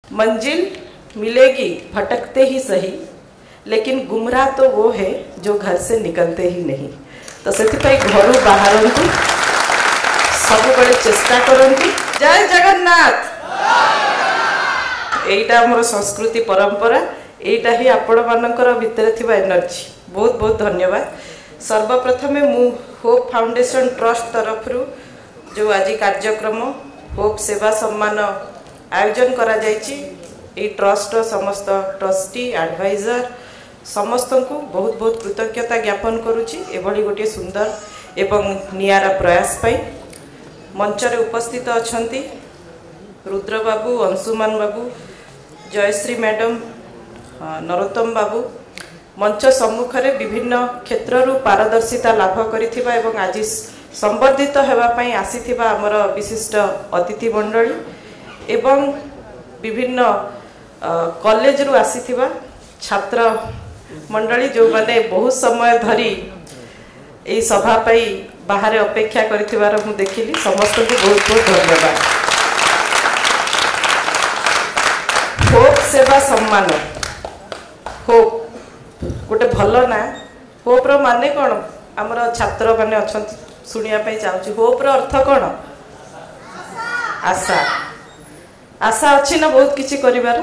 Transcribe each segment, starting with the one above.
मंजिल मिलेगी भटकते ही सही, लेकिन गुमराह तो वो है जो घर से निकलते ही नहीं। तो से घर बाहर सब बड़े चेष्टा करती। जय जगन्नाथ। एटा मोर संस्कृति परंपरा, एटा ही आपण मानकर भितर थिबा एनर्जी। बहुत बहुत धन्यवाद। सर्वप्रथम मु होप फाउंडेशन ट्रस्ट तरफ जो आज कार्यक्रम होप सेवा सम्मान आयोजन करा जायछि, ए ट्रस्ट समस्त ट्रस्टी एडवाइजर समस्त को बहुत बहुत कृतज्ञता ज्ञापन करुछि एभली गोटे सुंदर एवं नियारा प्रयास पाई। मंच रे उपस्थित अछंती रुद्र बाबू, अंशुमान बाबू, जयश्री मैडम, नरोत्तम बाबू। मंच सम्मुख रे विभिन्न क्षेत्र पारदर्शिता लाभ करिथिबा एवं आज संबर्धित हेबा पई आसीथिबा हमर विशिष्ट अतिथि मंडली एवं विभिन्न कॉलेज रु आसीथिबा छात्र मंडली जो माने बहुत समय धरी ए सभा पई बाहर अपेक्षा करिथिबार मु देखिली। समस्त को बहुत बहुत धन्यवाद। होप सेवा सम्मान, होप गोटे भल ना। होप रो माने कौन? आमर छात्र माने अछंती सुनिया पई चाहूची। होप रो अर्थ कौन? आशा। आशा अच्छी ना बहुत किसी करिवार।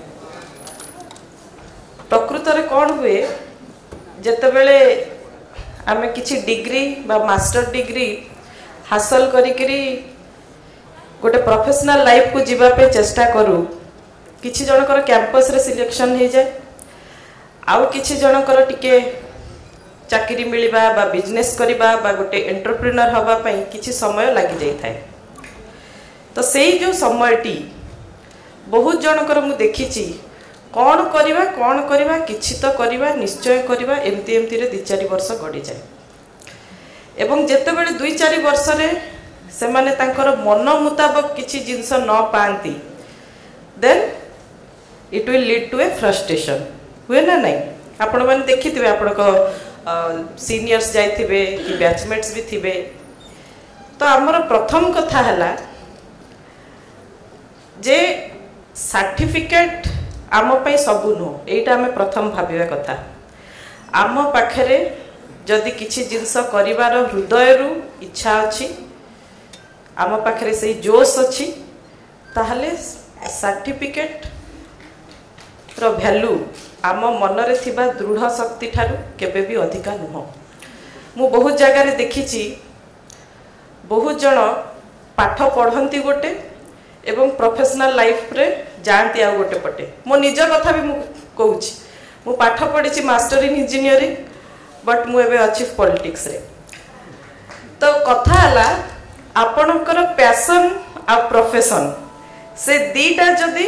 प्रकृत रे कौन हुए जेतेबेले आमे किसी डिग्री बा मास्टर डिग्री हासिल करिकरी गोटे प्रोफेशनल लाइफ को जीवा पे चेष्टा करू, किसी जनकर कैंपस रे सिलेक्शन हो जाए, आउ किसी जनकर टिके चाकरी मिलवा बा बिजनेस करबा बा गोटे एंटरप्रेन्योर हवा पई किछि समय लागि जाई थाए। तो सेही जो समयटी बहुत जनकर मु देखिछि कौन करवा किछि तो करवा निश्चय करवा एमती एमती रे 2-4 वर्ष गड़ी जाए एवं जेतेबेले 2-4 वर्ष रे से माने तांकर मन मुताबक किछि जिंस न पांती, then it will lead to a frustration. हुए ना नहीं? आपण माने देखिथिबे आपण को सीनियर्स जाइथिबे कि बैचमेट्स भी थिबे। तो हमर प्रथम कथा हला जे सर्टिफिकेट आम पई सबु नो, एटा हमें प्रथम भाबिबा कथा। आम पाखरे जदि किछि जिंस करिवार हृदय रु इच्छा अछि, आम पाखरे से जोश अछि, ताहले सर्टिफिकेट रो वैल्यू आम मन रे थिबा दृढ़ शक्ति ठारू केबे भी अधिका नुह। मु बहुत जगह रे देखिछि बहुत जन पाठ पढ़ंती गोटे एवं प्रोफेशनल लाइफ रे जानती आ गोटे पटे। मो निज कथा भी मु कहूछि, मु पाठ पढ़िछि मास्टर इन इंजीनियरिंग, बट मु एबे अछि पॉलिटिक्स रे। तो कथा हला आपनकर पैशन आ प्रोफेशन से दीटा जदी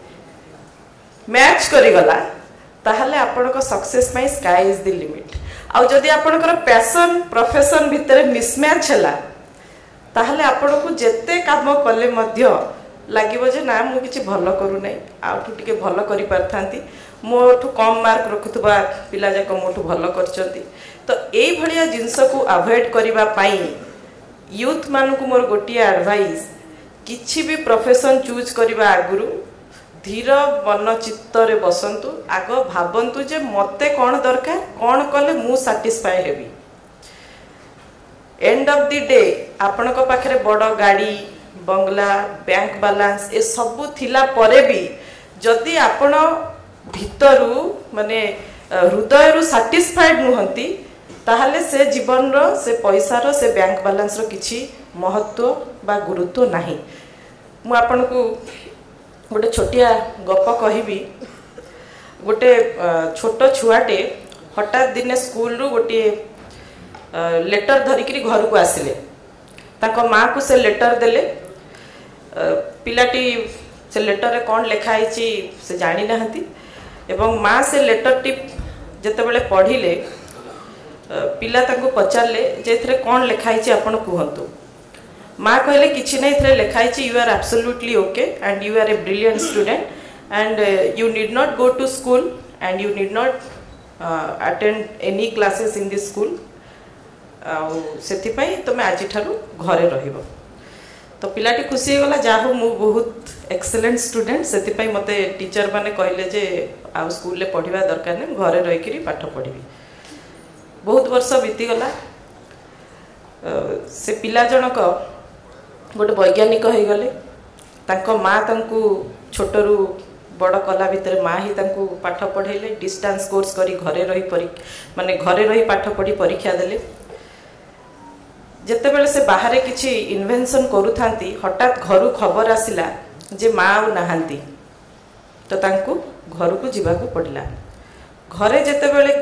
मैच करी गला ताहले आपनकर सक्सेस पई स्काई इज द लिमिट। आ जदी आपनकर पैशन प्रोफेशन भितर मिसमैच हला ताहले आपनको जेते काम कले मध्य लागिबो जे ना मु किछि भलो करू नै, आठु टिके भलो करि परथांती, मोठु कम मार्क रखुतबा पिला जाक मोठु भलो करचंती। तो एई भलिया जिंस को अवॉइड करिबा पई यूथ मान को मोर गोटिया एडवाइस, किछि भी प्रोफेशन चूज करिबा आगुरु धीर मन चित्त रे बसंतु, आग भाबंतु जे मते कोन दरकार, कोन कले मु सैटिस्फाई हेबी। एंड ऑफ द डे आपण को पाखरे बड़ गाड़ी बंगला बैंक बैलेंस ए सबु थिला परे भी जदि आपण भितरु माने हृदय रु सैटिस्फाइड नुहंती, ताहले से जीवन रो से पैसा रो से बैंक बैलेंस रो किछि महत्व बा गुरुत्व नाही। मु आपण को गोटे छोटिया गप कहिबी। गोटे छोट छुआटे हठात दिने स्कूल रु गोटे लेटर धरिकरी घर को आसिले, ताको माँ को से लेटर देले। पिलाटी से लेटर रे कौन लिखाई से जानी नाहंती एवं माँ से लेटर टी जेतेबेले पढ़िले पिला ताको पचारले जे एथरे कौन लिखाई आपण कहंतु। माँ कहले किछि नै एथरे लिखाई you are absolutely okay and you are a brilliant student and you need not go to school and you need not attend any classes in this school, से तुम आज घरे रहिबो। तो पिलाटी खुशी गला, जा हो मु बहुत एक्सीलेंट स्टूडेंट से मते टीचर माने कहले जे आ स्कूल ले पढ़िबा दरकार नै घरे रहि करी पाठ पढ़िबी। बहुत वर्ष बीती गला से पिला जनक गोटे वैज्ञानिक हो गले। तांको माँ तांको छोटरू बड़ कला भितर माँ ही तांको पाठ पढ़ेले। डिस्टेंस कोर्स करी घरे रही माने घरे रही पाठ पढ़ी परीक्षा देले। जेतेबेले से बाहर किछि इन्वेंशन करूथांती हठात घरु खबर आसिला जे माँ आउ नाहांती तो तांको घर को जीवा को पड़ला। घरे जेतेबेले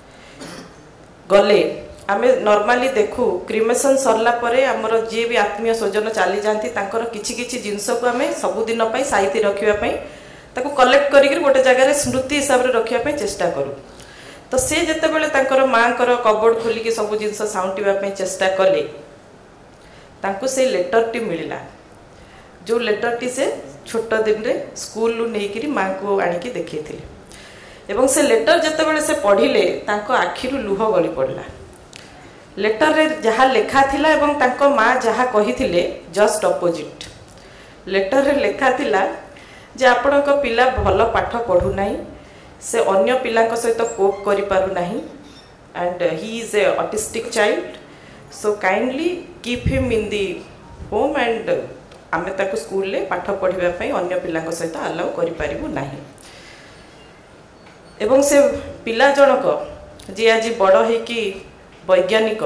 गले आमे नॉर्मली देखू क्रिमेशन सरला परे हमर जे भी आत्मीय स्वजन चली जाती तांकर किछि किछि जिंस को आमे सबुदिन पई साइती रखिबा पई ताको कलेक्ट करिक गोटे जगह स्मृति हिसाब रे रखिबा पई चेष्टा करू। तो से जेतेबेले तांकर माँ कर कबोर्ड खोली के सब जिंस साउंटिबा पई चेष्टा कले तांको से लेटर टी मिलला। जो लेटर टी से छोट दिन रे स्कूल लु नेकिरी माँ को आनिकी देखैथिले एवं से लेटर जेतेबेले से पढ़िले तांको आखिरु लुह गली पड़ला। लेटर रे जहा लेखा थिला एवं तांको माँ जहा कहिथिले जस्ट अपोजिट। लेटर रे लेखा थिला जे आपणक पिला भल पाठ पढ़ु नाही, से अन्य पिलांक सहित कोप करि पारु नाही and he is a autistic child, so kindly keep him in the home and आमे ताको स्कूल ले पाठ पढ़िबा पई अन्य पिलांक सहित अलाउ करि पारिबु नाही। एवं से पिला जनक जे आज बड़ है कि वैज्ञानिक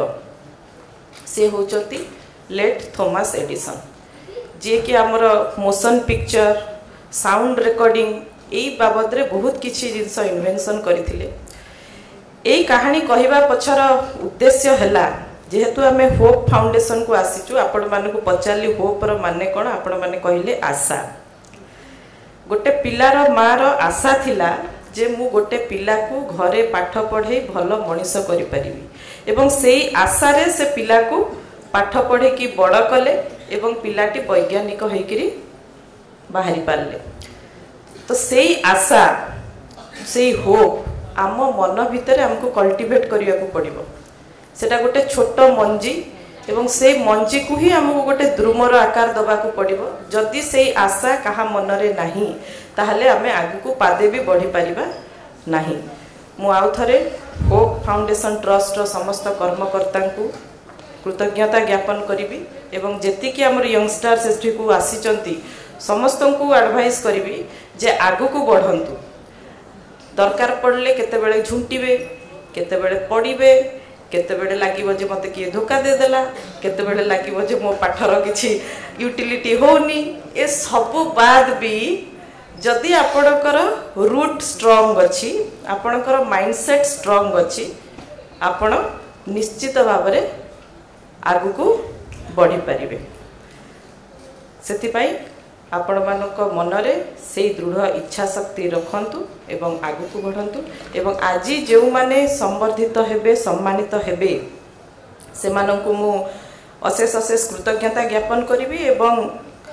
से होचती लेट थॉमस एडिसन, जे कि हमर मोशन पिक्चर साउंड रिकॉर्डिंग एई बाबद रे बहुत किछि जिंस इन्वेंशन करथिले। एई कहानी कहबा पछर उद्देश्य हला जेहेतु आमे होप फाउंडेशन को आसीचु आपण मानकु पचाली होप रो माने कोन आपण माने कहिले आशा। गोटे पिलार मार आशा थिला जे मु गोटे पिला को घरे पाठ पढ़े भल मनीष करि परिबी एवं सेई आशा रे से पिला को पाठ पढ़े की बड़ कले एवं पिलाटी वैज्ञानिक होइकरी बाहरी पारले। तो सेई आशा सेई होप आम मन भितर हमको कल्टिवेट करिया को पड़िबो। सेटा गोटे छोट मंजी एवं से मंजी को ही हमको गोटे द्रुमर आकार दबा को पड़िबो। जदि से आशा कहा मनरे नाही ताहले आमे आगु को पादे भी बढ़ी परिबा नाही। मु आउ थरे होप फाउंडेशन ट्रस्ट रो समस्त कर्मकर्ता को कृतज्ञता ज्ञापन करिबी एवं जेति कि हमर यंगस्टर्स एसटी को आसीचंती समस्त को एडवाइस करिबी जे आगु को बढ़ंतु। दरकार पड़ले केते बेले झुंटीबे, केते बेले पड़ीबे, केते बेले लागिबो जे मते किए धोखा दे देला, केते बेले लागिबो जे मो पाठर किछि यूटिलिटी होनी। ए सब बाद भी जदि आपणकर रूट स्ट्रांग अछि, आपणकर माइंडसेट स्ट्रांग अछि, आपण निश्चित भाव रे आगु को बढ़ी पारिबे। सेति पई आपण मानक मनरे से दृढ़ इच्छा शक्ति रखंतु एवं आगु को बढ़ंतु एवं आजी जो माने संवर्धित हेबे सम्मानित हेबे से मानकु मु अशेष अशेष कृतज्ञता ज्ञापन करिवि एवं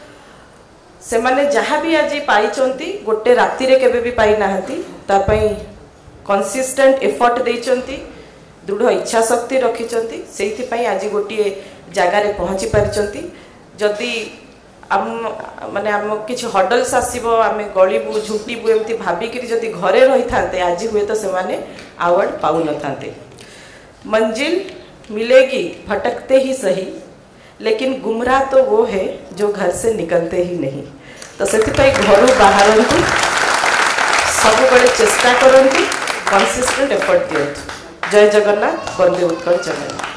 से माने जहाँ भी आज पाइचंती गोटे राति रे केबे भी पाई नाहंती ता पई कंसिस्टेंट एफर्ट देइचंती, दृढ़ इच्छा शक्ति रखिचंती, सेति पई आज गोटे जगह रे पहुंची परिचंती। जदि आम माने आम किछि हडल्स आसीबो आमे गळीबु झुंटीबु एमती भाबिकरी जदि घरे रही थांते आज हुए तो से माने अवार्ड पाउ न थांते। मंजिल मिलेगी भटकते ही सही, लेकिन गुमराह तो वो है जो घर से निकलते ही नहीं। तो से घर बाहर सब बड़े चेष्टा करती, कंसिस्टेंट एफर्ट दियंतु। जय जगन्नाथ, वंदे उत्कल जगन्नाथ।